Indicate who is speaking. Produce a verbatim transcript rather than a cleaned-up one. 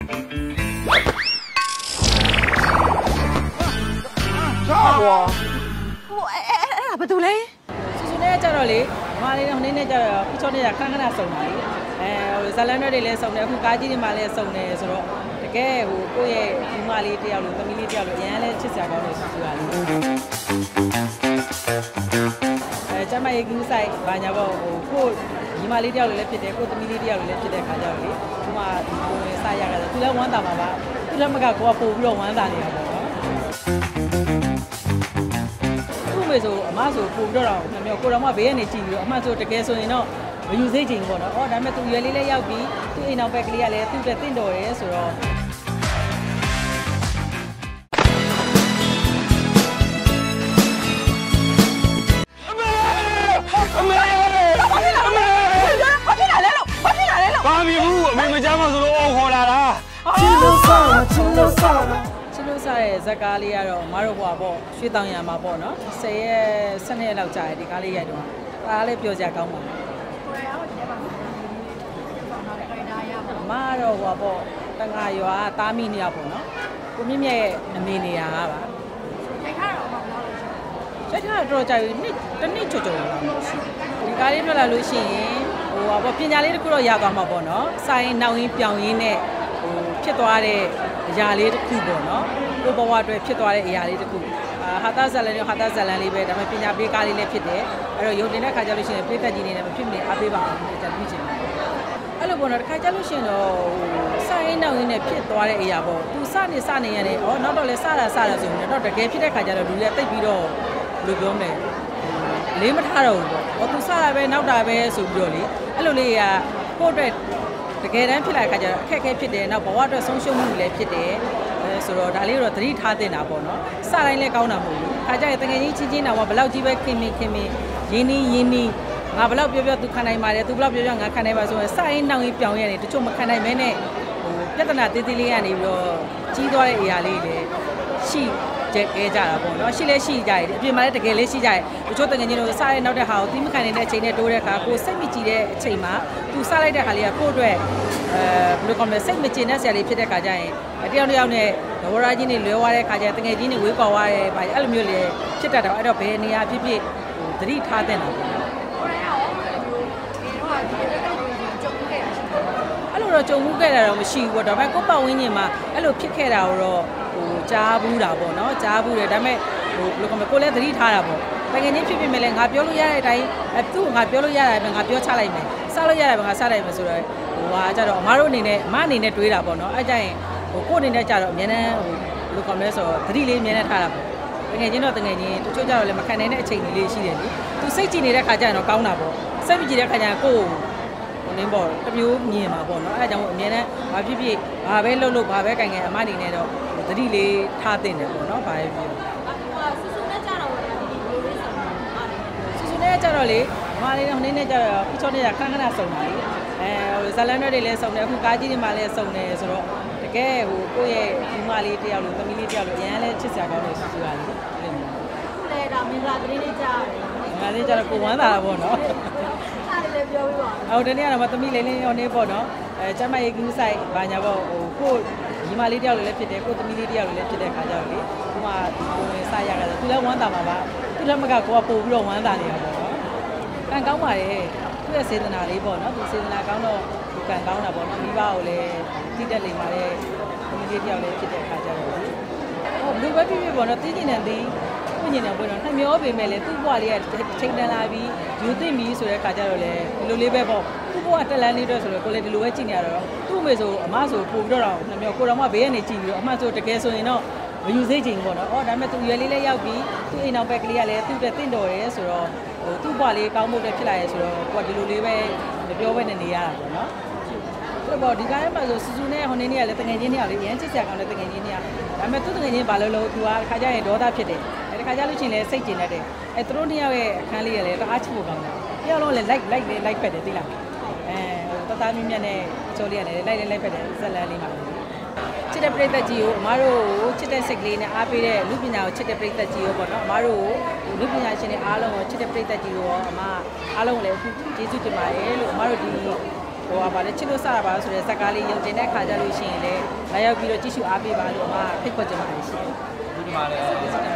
Speaker 1: 哇！我哎哎哎，不对嘞。
Speaker 2: 叔叔呢，叫到你，妈哩，你呢叫不错呢，看看他送哪里。哎，咱两个人来送的，我家里的妈来送的，是咯。这个我过夜，妈哩这样路，他们哩这样路，原来吃下高的叔叔啊。哎，咱们一个赛，反正我我姨妈哩这样路来吃的，我他们哩这样路来吃的，看着哩，我嘛我赛下个，除了玩大嘛吧，除了么个我不不让玩大的呀。ဆိုအမဆိုပို့ပြီးတော့မျိုးကိုတော်မဘေးကနေကြည့်ပြီးတော့အမဆိုတကယ်ဆိုရင်တော့မယူစိတ်ချင်ပေါ့နော်။အော်ဒါပေမဲ့သူရွယ်လေးလေးရောက်ပြီးသူ့အိမ်နောက်ဘက်ကလေးကလည်းသူ့တဲ့တင့်တော်ရဲဆိုတော့
Speaker 1: အမေအမေဘာဖြစ်လာလဲဘာဖြစ်လာလဲလို့ဘာဖြစ်လာလဲလို့
Speaker 3: ဘာမီဘူးအမေမကြားမဆိုလို့ခေါ်လာတာ
Speaker 1: ချစ်လို့စားချစ်လို့စား
Speaker 2: ချစ်လို့စားရဲ့ဇက်ကားလေးကတော့အမတို့ဟွာပေါ့ရွှေတောင်ရံမှာပေါ့နော်ဆယ်ရက်ဆယ်နှစ်ရက်လောက်ကြာတယ်ဒီကားလေးရိုက်တော့ဒါလည်းပြောကြကောင်းပါလားအမတော့ဟွာပေါ့တငါရွာတားမိနေရပေါ့နော်ကိုမြင့်မြတ်ရဲ့အမေနေရာပါရိုက်ထားတော့ဘာလို့လဲရိုက်ထားတော့ကြာပြီနှစ်တစ်နှစ်ချော်ချော်လောက်ရှိဒီကားလေးထွက်လာလို့ရှိရင်ဟိုဟွာပေါ့ပညာလေးတစ်ခုတော့ရသွားမှာပေါ့နော်စာရင်နောက်ရင်းပြောင်ရင်းနဲ့ဟိုဖြစ်သွားတဲ့အရာလေးတစ်ခုပေါ့နော်ကိုဘဝအတွက်ဖြစ်သွားတဲ့အရာလေးတစ်ခုအာဟာတာဇလန်ရောဟာတာဇလန်လေးပဲဒါပေမဲ့ပညာပေးကားလေးလည်းဖြစ်တယ်အဲ့တော့ရုပ်တင်တဲ့ခါကျလို့ရှိရင်ပြည်သက်ကြီးနေတယ်မဖြစ်မနေအားပေးပါအောင်ကြံပြီးချင်တယ်အဲ့လိုပေါ့နော်တစ်ခါကျလို့ရှိရင်တော့စာရင်းနောက်ရင်းနဲ့ဖြစ်သွားတဲ့အရာပေါ့သူစနေစနေရတယ်ဩနောက်တော့လဲစတာစတာဆိုရင်တော့တကယ်ဖြစ်တဲ့ခါကျတော့လူတွေတိတ်ပြီးတော့ဘယ်လိုပြောမလဲလေးမထားတော့ဘူးပေါ့ဟောသူစတာပဲနောက်တာပဲဆိုပြီးတော့လေအဲ့လိုလေးကကိုယ့်အတွက်တကယ်တမ်းဖြစ်လာတဲ့ခါကျတော့အခက်အခဲဖြစ်တယ်နောက်ဘဝအတွက်ဆုံးရှုံးမှုတွေလည်းဖြစ်တယ်အဲဆိုတော့ဒါလေးတော့သတိထားသင့်တာပေါ့နော်စတိုင်းလည်းကောင်းတာမဟုတ်ဘူးခါကျရင်တကယ်ကြီးချင်းချင်းတော့ဘလောက်ကြီးပဲခင်မင်ခင်မင်ရင်းနှီးရင်းနှီးငါဘလောက်ပြောပြောသူခံနိုင်ပါတယ်သူဘလောက်ပြောပြောငါခံနိုင်ပါဆိုရင်စရင်နောက်ရင်ပြောင်းရတယ်တချို့မခံနိုင်မဲနဲ့ဟိုပြဿနာသေးသေးလေးကနေပြီးတော့ကြီးသွားတဲ့အရာလေးတွေရှိကြဲကြတာပေါ့နော်ရှိလဲရှိကြတယ်အပြင်မှာလည်းတကယ်လေးရှိကြတယ်တချို့တကယ်ချင်းတို့စရဲနောက်တဲ့ဟာကိုသီးမခံနေတဲ့အချိန်နဲ့တိုးတဲ့အခါကိုစိတ်မကြည်တဲ့အချိန်မှာသူစလိုက်တဲ့ခါလေးကကိုယ့်အတွက်အဲဘယ်လိုကောင်းလဲစိတ်မကျင်တဲ့ဆရာလေးဖြစ်တဲ့ခါကျရင်တယောက်တစ်ယောက်နဲ့ဒဝရကြီးနေလွဲသွားတဲ့ခါကျတကယ်ကြီးနေဝေးကွာသွားတယ်ဗါအဲ့လိုမျိုးလေဖြစ်တတ်တော့အဲ့တော့ဘယ်နေရာဖြစ်ဖြစ်ဟိုသတိထားတဲ့တာပေါ့အဲ့လိုတော့ကြုံမှုခဲ့တာတော့မရှိဘူးပေါ့ဒါပေမဲ့ကိုယ့်ပတ်ဝန်းကျင်မှာအဲ့လိုဖြစ်ခဲ့တာတော့ဟိုကြားဘူးတာပေါ့နော်ကြားဘူးတယ်ဒါပေမဲ့ဟိုဘယ်လိုကောကိုလည်းသတိထားတာပေါ့တကယ်ချင်းဖြစ်ဖြစ်မဲ့လဲငါပြောလို့ရတဲ့အတိုင်းအဲသူ့ကိုငါပြောလို့ရတာပဲငါပြောချလိုက်မယ်စလို့ရတာပဲငါစလိုက်မယ်ဆိုတော့ဟိုဟာကြတော့အမားတို့အနေနဲ့အမအနေနဲ့တွေးတာပေါ့နော်အဲ့ကြရင်ဟိုကိုယ့်အနေနဲ့ကြတော့အများနဲ့ဟိုဘယ်လိုကောလဲဆိုတော့သတိလေးအများနဲ့ထားတာပေါ့တကယ်ချင်းတော့တကယ်ချင်းတချို့ကြတော့လည်းမခံနိုင်တဲ့အချိန်လေးရှိတယ်လေသူစိတ်ကြည်နေတဲ့ခါကျရင်တော့ကောင်းတာပေါ့စိတ်မကြည်တဲ့ခါကျရင်ကိုယ်ဟိုနင်းပေါ့တမျိုးမြင်မှာပေါ့နော်အဲ့ကြောင့်အများနဲ့ဘာဖြစ်ဖြစ်ဘာပဲလုပ်လို့ဘာပဲကြင်ကြင်အမအနေနဲ့တော့သတိလေးထားတင်တယ်ပေါ့နော်ဘာပဲဖြစ်ဆူဆူနဲ့ကြတော့ဆူဆူနဲ့ကြတော့လေမာလေးနဲ့ဟိုနေ့နဲ့ကြတော့ပြချောနေတာခဏခဏစုံတာလေအဲဟိုဇလန်တွေလည်းစုံတယ်အခုကားကြီးတွေမှလည်းစုံတယ်ဆိုတော့တကယ်ဟိုကိုယ့်ရဲ့ဒီမလေးတယောက်လို့သမီးလေးတယောက်လို့အရန်လည်းချစ်စရာကောင်းတယ်ဆူဆူကလေအဲ့လိုမျိုးခုလည်းဒါမင်္ဂလာသတင်းလေးကြားတယ်မင်္ဂလာလေးကြတော့ကိုဝမ်းသာတာပေါ့နော်အဲ့ဒါလည်းပြောပြပါဦးအော်ဒီနေ့ကတော့သမီးလေးလေးရောနေပေါ့နော်အဲကျမရဲ့ကူးဆိုင်ဘာညာပေါ့ဟိုကိုညီမလေးတယောက်လည်းဖြစ်တယ်ကိုသမီးလေးတယောက်လည်းဖြစ်တဲ့ခါကြတော့လေဟိုမှာကိုဝင်စားရကြတယ်သူလည်းဝမ်းသာမှာပါသူလည်းမကကိုကပို့ပြီးတော့ဝမ်းသာနေတာပေါ့နော်ကံကောင်းပါတယ်သူ့ရဲ့စေတနာလေးပေါ့နော်သူစေတနာကောင်းတော့သူကံကောင်းတာပေါ့နော်မိဘကိုလည်းတည်တက်လိမ့်ပါတဲ့သမီးလေးတယောက်လည်းဖြစ်တဲ့ခါကြတော့လေဟိုဘယ်ပဲဖြစ်ဖြစ်ပေါ့နော်တီးကျင်တဲ့တီးကိုညင်တယ်ပေါ့နော်နှမျောပေမဲ့လေသူ့ဘဝလေးကချိန်တန်လာပြီးယူသိပြီဆိုတဲ့ခါကြတော့လေဒီလိုလေးပဲပေါ့သူ့ဘဝတက်လန်းလေးတော့ဆိုတော့ကိုလည်းဒီလိုပဲကြည့်နေရတော့သူ့အမေဆိုအမဆိုပို့ပြီးတော့နှမျောကိုတော်မဘေးကနေကြည့်ပြီးတော့အမဆိုတကယ်ဆိုရင်တော့မယူစိတ်ချင်ပေါ့နော်အော်ဒါပေမဲ့သူရွယ်လေးလေးရောက်ပြီးသူ့အိမ်နောက်ဘက်ကလေးကလည်းသူ့တဲ့တင့်တော်ရဲဆိုတော့ဟိုသူ့ဘဝလေးကောင်းဖို့အတွက်ဖြစ်လာရဲဆိုတော့ကိုကဒီလိုလေးပဲမပြောဘဲနဲ့နေရတာပေါ့နော်ဆိုတော့ဒီကားထဲမှာဆိုစူးစူးနဲ့ဟိုနေ့နေ့ကလည်းတငယ်ချင်းတွေကလေရမ်းချစ်စရာကောင်းတဲ့တငယ်ချင်းတွေကဒါပေမဲ့သူ့တငယ်ချင်းဘာလို့လို့သူကခါကြရင်ဒေါသဖြစ်တယ်အဲခါကြလို့ချင်းလည်းစိတ်ကျင်တတ်တယ်အဲသူတို့နှစ်ယောက်ရဲ့အခန်းလေးကလည်းတအားချစ်ဖို့ကောင်းတယ်တယောက်လုံးလည်း like like လေး like ဖက်တယ်သိလားအဲဟိုတသားမြင့်မြတ်နဲ့အချိုးလေးကလည်း like လေး like ဖက်တယ်ဇက်လန်းလေးမှာချစ်တဲ့ပရိသတ်ကြီးကိုအမားတို့ကိုချစ်တဲ့စိတ်ကလေးနဲ့အားပေးတဲ့လူပညာကိုချစ်တဲ့ပရိသတ်ကြီးကိုပေါ့နော်အမားတို့ကိုလူပညာရှင်တွေအားလုံးကိုချစ်တဲ့ပရိသတ်ကြီးကိုအမားအားလုံးလည်းအခုကျေးဇူးတင်ပါတယ်လို့အမားတို့ဒီဟိုပါလေချစ်လို့စတာပါဆိုတဲ့ဇက်ကားလေးရုံတင်တဲ့ခါကြလို့ရှိရင်လည်းလာရောက်ပြီးတော့ကြည့်ရှုအားပေးပါလို့အမဖိတ်ခေါ်ချင်ပါတယ်ရှင်
Speaker 4: ဒီမှာလည်း